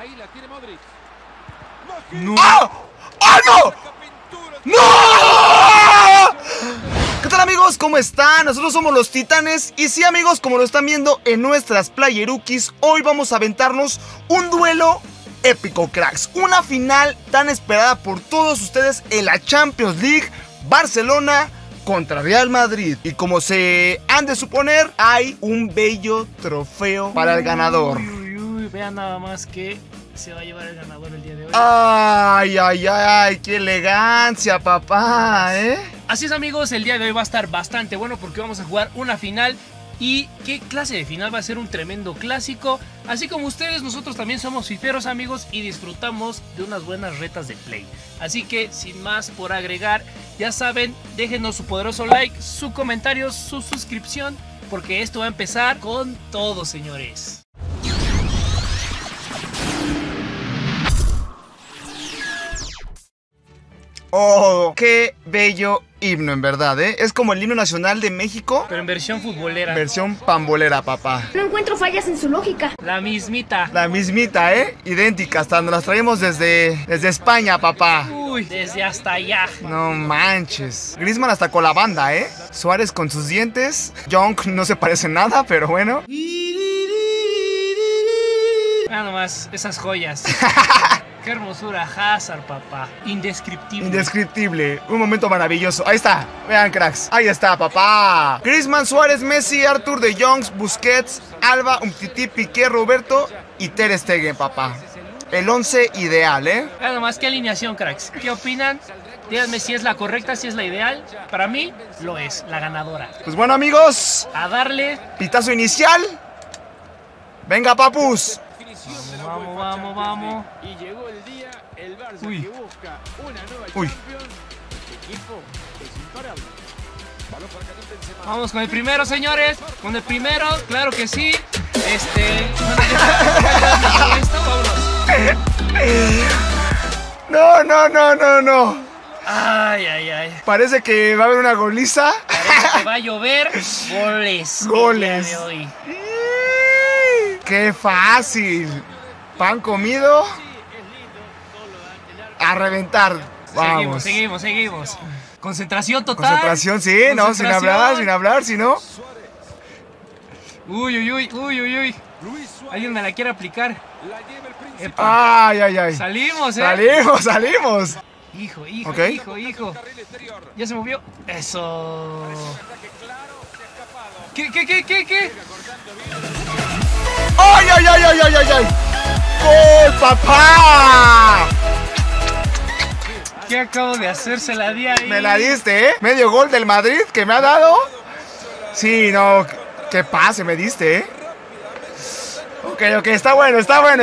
Ahí la tiene Modric. No. ¡Ah! ¡Ah, no! ¡No! ¿Qué tal, amigos? ¿Cómo están? Nosotros somos los Titanes. Y sí, amigos, como lo están viendo en nuestras Playerukis, hoy vamos a aventarnos un duelo épico, cracks. Una final tan esperada por todos ustedes en la Champions League. Barcelona contra Real Madrid. Y como se han de suponer, hay un bello trofeo para el ganador. Vean nada más que se va a llevar el ganador el día de hoy. Ay, ay, ay, qué elegancia, papá, ¿eh? Así es, amigos, el día de hoy va a estar bastante bueno porque vamos a jugar una final. ¿Y qué clase de final? Va a ser un tremendo clásico. Así como ustedes, nosotros también somos fiferos, amigos, y disfrutamos de unas buenas retas de play. Así que, sin más por agregar, ya saben, déjenos su poderoso like, su comentario, su suscripción, porque esto va a empezar con todo, señores. Oh, qué bello himno, en verdad, ¿eh? Es como el himno nacional de México, Pero en versión futbolera. versión pambolera, papá. No encuentro fallas en su lógica. La mismita. La mismita, ¿eh? Idéntica, hasta nos las traemos desde España, papá. Uy, desde hasta allá. No manches. Griezmann hasta con la banda, ¿eh? Suárez con sus dientes. Young no se parece en nada, pero bueno. Nada nomás, esas joyas. Qué hermosura, Hazard, papá. Indescriptible. Indescriptible. Un momento maravilloso. Ahí está. Vean, cracks. Ahí está, papá. Griezmann, Suárez, Messi, Arthur, De Jong, Busquets, Alba, Umtiti, Piqué, Roberto y Ter Stegen, papá. El 11 ideal, ¿eh? Nada nomás, qué alineación, cracks. ¿Qué opinan? Díganme si es la correcta, si es la ideal. Para mí, lo es, la ganadora. Pues bueno, amigos. A darle. Pitazo inicial. Venga, papus. Vamos, vamos, vamos. Y llegó el día, el Barça Uy. que busca una nueva Uy. Champions. Este equipo es imparable. Balón para Karim Benzema. Vamos con el primero, señores. Con el primero, claro que sí. Vámonos. No, no, no, no, no. Ay, ay, ay. Parece que va a haber una goliza. Parece que va a llover goles. Goles. el día de hoy. ¡Qué fácil! Pan comido. A reventar. Vamos. Seguimos. Concentración total. Concentración, sí, no, sin hablar, si no. Uy. Luis Suárez Alguien me la quiere aplicar. la lleva el príncipe. Epa. Ay, ay, ay. Salimos, Salimos. Hijo. Ok. Carril exterior. Ya se movió. Eso. Ataque claro, se ha escapado. ¿Qué? ¡Ay, ay, ay, ay, ay, ay, ay! ¡Gol, papá! ¿Qué acabo de hacerse la día ahí? Me la diste, ¿eh? Medio gol del Madrid que me ha dado. Sí, no. Qué pase me diste, ¿eh? Ok, está bueno.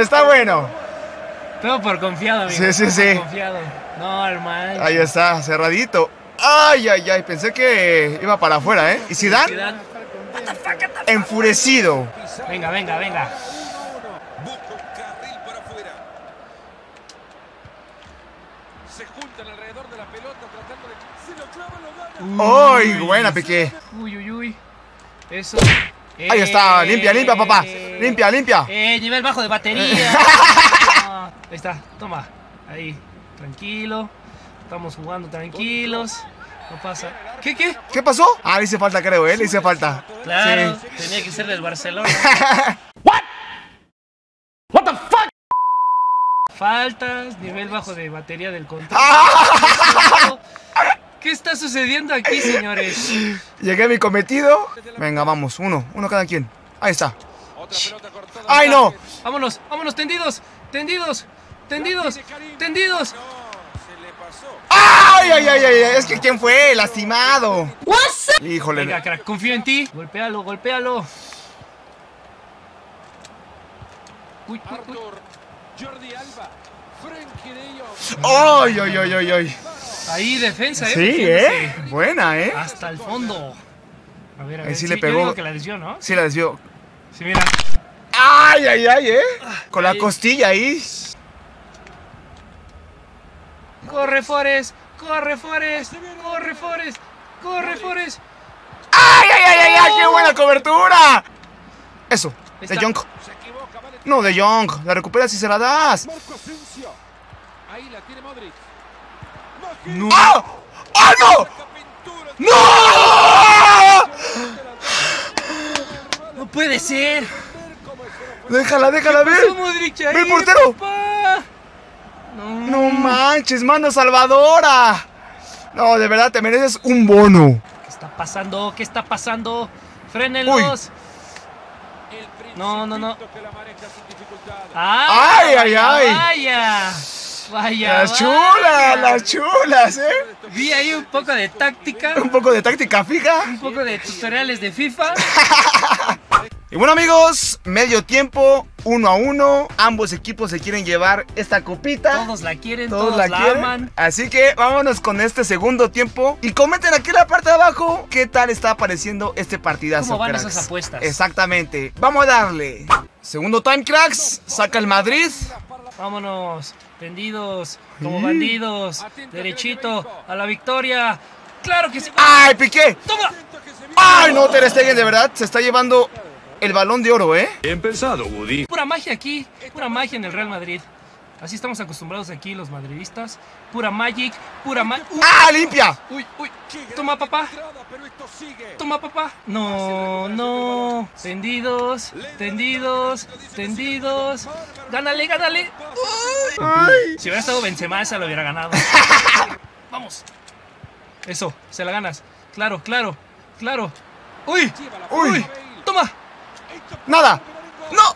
Todo por confiado, amigo. Sí. Todo por confiado. No, hermano. Ahí está, cerradito. Ay, ay, ay, pensé que iba para afuera, ¿eh? ¿Y Zidane? Enfurecido. Venga. Busca un carril para afuera. Se juntan alrededor de la pelota tratando de... Se lo clavan, lo gana. ¡Ay, buena, Piqué! Uy. Eso. Ahí está, limpia, papá. Limpia. Nivel bajo de batería. Ahí está, toma. Ahí, tranquilo. Estamos jugando tranquilos. No pasa. ¿Qué? ¿Qué pasó? Ah, le hice falta, creo, ¿eh? Le hice falta. Claro, Sí. tenía que ser del Barcelona. What the fuck? Faltas, nivel bajo de batería del control. ¡Ah! ¿Qué está sucediendo aquí, señores? Llegué a mi cometido. Venga, vamos, uno cada quien. Ahí está. Otra pelota cortada. ¡Ay, no! Vámonos, tendidos. Se le pasó. ¡Ay, ay, ay, ay! Es que ¿quién fue? Lastimado. Híjole. Venga, crack, confío en ti. Golpéalo. Uy. Arthur, Jordi Alba, Frenkie de Jong. ¡Ay, ay, ay, ay, ay! Ahí, defensa, Sí, defiéndose. Buena, Hasta el fondo. A ver. Ahí sí le pegó. Yo digo que la desvió, ¿no? Sí, la desvió. Sí, mira. ¡Ay, ay, ay, Con la Ahí. costilla ahí. Corre, Forest. ¡Ay, ay, ay, ay, ay! ¡Qué buena cobertura! Eso, Ahí de está. Jong. Se equivoca, vale No, De Jong, la recuperas y se la das. Marco Asensio. Ahí la tiene Modric. No. ¡Ah! ¡Ah, no! ¡No! No puede ser. Déjala ver. Modric ahí, ¡Ve el portero! papá! No manches, mano salvadora. No, de verdad te mereces un bono. ¿Qué está pasando? ¿Qué está pasando? ¡Frénenlos! No. Ay, ay, ay. Vaya. Las chulas, Vi ahí un poco de táctica, Un poco de táctica fija. un poco de tutoriales de FIFA. Y bueno, amigos, medio tiempo, 1-1. Ambos equipos se quieren llevar esta copita. Todos la quieren, Todos todos la la quieren. aman. Así que vámonos con este segundo tiempo. Y comenten aquí en la parte de abajo qué tal está apareciendo este partidazo. ¿Cómo van cracks. esas apuestas? Exactamente. Vamos a darle. Segundo time, cracks. Saca el Madrid. Vámonos, tendidos, como bandidos, derechito, a la victoria. ¡Claro que sí! ¡Ay, Piqué! ¡Toma! ¡Ay, no, Ter Stegen, de verdad! Se está llevando el Balón de Oro, Bien pensado, Woody. Pura magia aquí, pura magia en el Real Madrid. Así estamos acostumbrados aquí los madridistas. Pura magic, pura magia. ¡Ah, limpia! Uy. Toma, papá. Toma, papá. No. Tendidos. Gánale. ¡Ay! Si hubiera estado Benzema, esa lo hubiera ganado. Vamos. Eso, se la ganas. Claro. Uy. Toma. ¡Nada! ¡No!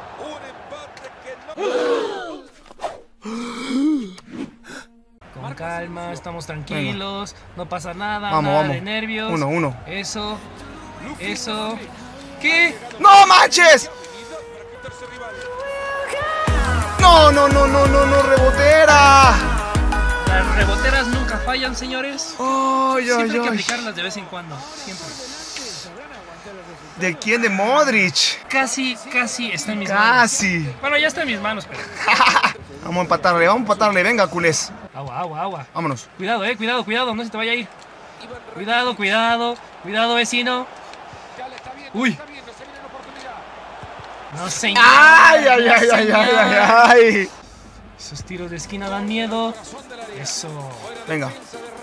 Con calma, estamos tranquilos. No pasa nada. Vamos, nada vamos. de nervios. 1-1. Eso. ¿Qué? ¡No manches! ¡No, rebotera! Las reboteras nunca fallan, señores. ¡Ay, Siempre ay, hay que ay! aplicarlas de vez en cuando. Siempre. ¿De quién? De Modric. Casi está en mis manos. Casi. Bueno, ya está en mis manos, pero. Vamos a empatarle. Venga, culés. Agua. Vámonos. Cuidado, cuidado, no se te vaya a ir. Cuidado, vecino. Uy. No señor. ¡Ay! Esos tiros de esquina dan miedo. Eso. Venga.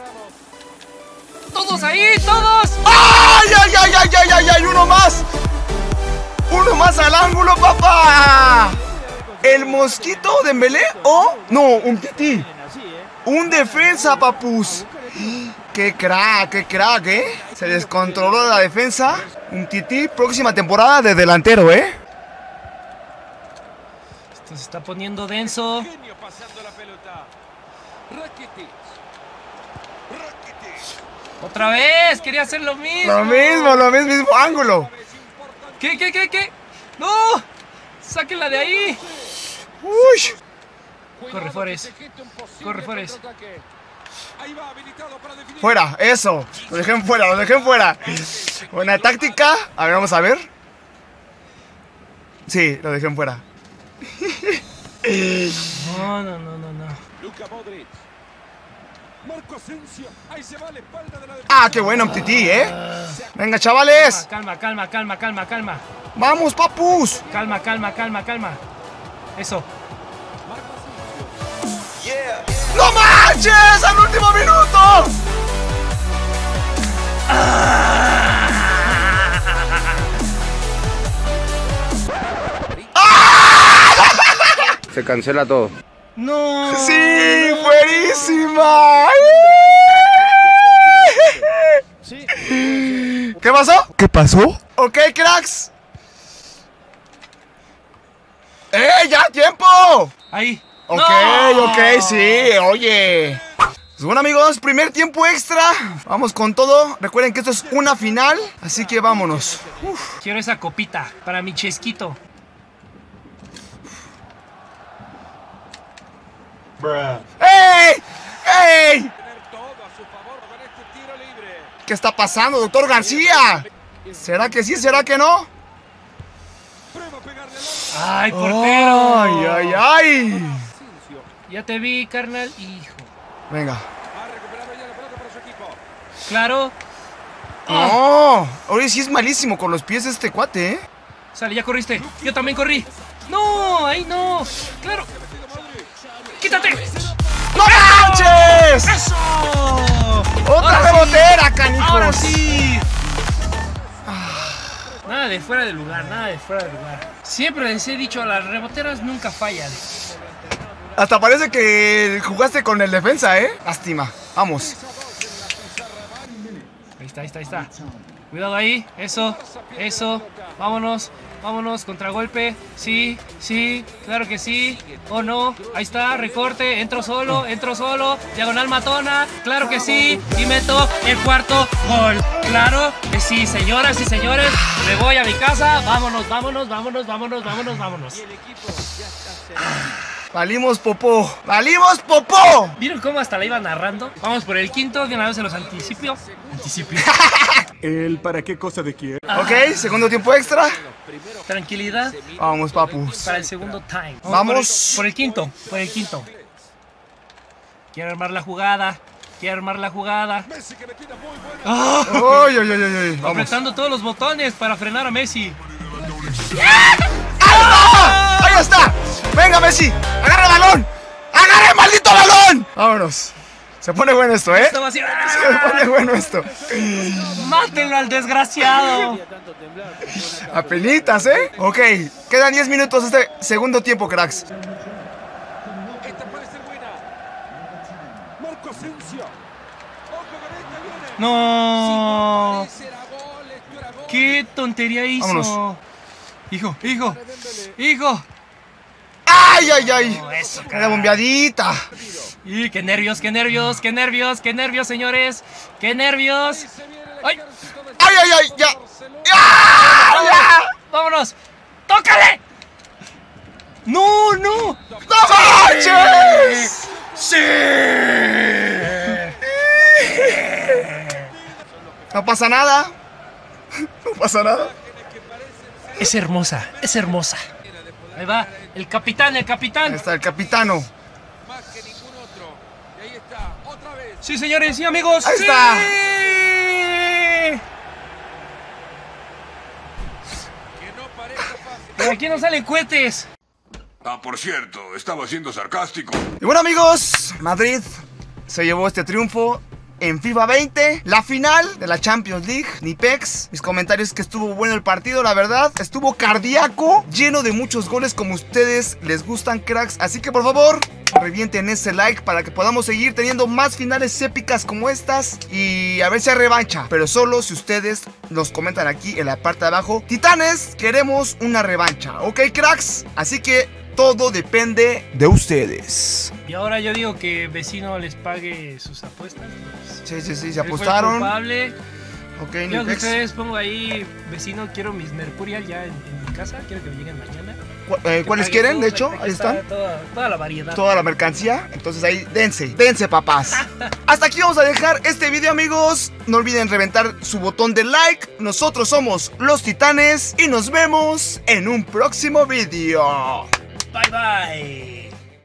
¡Todos ahí! ¡Todos! ¡Ay! ¡Uno más! ¡Uno más al ángulo, papá! ¿El Mosquito Dembélé o...? No, un Tití. Un defensa, papus. ¡Qué crack, Se descontroló la defensa. Un Tití, próxima temporada de delantero, Esto se está poniendo denso. ¡Otra vez! ¡Quería hacer lo mismo! Lo mismo ángulo. ¿Qué? ¡No! ¡Sáquenla de ahí! ¡Uy! Corre, Forest. Fuera, eso. Lo dejé fuera. Buena táctica. A ver, vamos a ver. Sí, lo dejé fuera. No. Luka Modric. Marco Asensio. Ahí se va a la espalda de la defensa. Ah, qué bueno, Tití, Venga, chavales. Calma. Vamos, papus. Calma. Eso. ¡No manches! ¡Al último minuto! Se cancela todo. ¡No! ¡Sí! ¡Buenísima! ¿Qué pasó? Ok, cracks. ¡Ya, tiempo! Ahí. Ok, ¡No! ok, sí, oye. Pues bueno, amigos, primer tiempo extra. Vamos con todo. Recuerden que esto es una final, así que vámonos. Quiero esa copita para mi chesquito. ¡Ey! ¿Qué está pasando, doctor García? ¿Será que sí? ¿Será que no? ¡Ay, portero! ¡Ay! Ya te vi, carnal. Hijo. Venga. Claro. No. Oye, sí es malísimo con los pies este cuate, Sale, ya corriste. Yo también corrí. No, ahí no. Claro. ¡Quítate! ¡No manches! ¡Eso! ¡Otra Ahora rebotera, sí. canijos! ¡Ahora sí! Nada de fuera de lugar, nada de fuera de lugar. Siempre les he dicho, las reboteras nunca fallan. Hasta parece que jugaste con el defensa, ¿eh? Lástima. Vamos. Ahí está. Cuidado ahí, eso. Vámonos, contragolpe. Sí, claro que sí. Oh no, ahí está, recorte, entro solo. Diagonal matona, claro que sí. Y meto el cuarto gol. Claro que sí, señoras y señores. Me voy a mi casa. Vámonos. Valimos popó. ¿Vieron cómo hasta la iba narrando? Vamos por el quinto, de una vez se los anticipo. ¿El para qué cosa de quién? Ok, segundo tiempo extra. Tranquilidad Vamos, papus. para el segundo time. Vamos. Por el quinto. Quiero armar la jugada. Messi que me tira muy buena. ¡Ay! Vamos. Apretando todos los botones para frenar a Messi. ¡Ahí está! ¡Venga, Messi! ¡Agarra el balón! ¡Agarra el maldito balón! Vámonos. Se pone bueno esto, ¿eh? Esto va a ser... Se pone bueno esto. ¡Mátenlo al desgraciado! Apenitas, ¿eh? Ok, quedan 10 minutos este segundo tiempo, cracks. Esta puede ser buena. Marco Asensio. Ojo con esta, viene. ¡No! Será gol, esto era gol. ¡Qué tontería hizo! Vámonos. ¡Hijo! ¡Ay! No, eso, La bombeadita. ¡Y qué nervios, señores! ¡Qué nervios! ¡Ay! ¡Ay! ¡Ya! ¡Ya! ¡Vámonos! ¡Tócale! ¡No! ¡No manches! ¡Sí! No pasa nada. Es hermosa. Ahí va, el capitán. Ahí está el capitano. Más que ningún otro. Y ahí está, otra vez. Sí, señores, sí, amigos. Ahí ¡Sí! está. Que no parezca fácil. Pero aquí no salen cohetes. Ah, por cierto, estaba siendo sarcástico. Y bueno, amigos, Madrid se llevó este triunfo en FIFA 20, la final de la Champions League, Nipex. Mis comentarios que estuvo bueno el partido, la verdad, estuvo cardíaco, lleno de muchos goles como ustedes les gustan, cracks. Así que por favor, revienten ese like para que podamos seguir teniendo más finales épicas como estas y a ver si hay revancha, pero solo si ustedes nos comentan aquí en la parte de abajo. Titanes, queremos una revancha, ¿ok, cracks? Así que todo depende de ustedes. Y ahora yo digo que vecino les pague sus apuestas. Sí, se Él fue el apostaron. culpable. Ok, Quiero que Nipex. ustedes pongo ahí, vecino, quiero mis Mercurial ya en mi casa. Quiero que me lleguen mañana. ¿Cuáles Que quieren? paguen De todo, hecho, aquí ahí está están. Toda la variedad. Toda la mercancía. Entonces ahí, dense, papás. Hasta aquí vamos a dejar este video, amigos. No olviden reventar su botón de like. Nosotros somos los Titanes y nos vemos en un próximo video. Bye bye.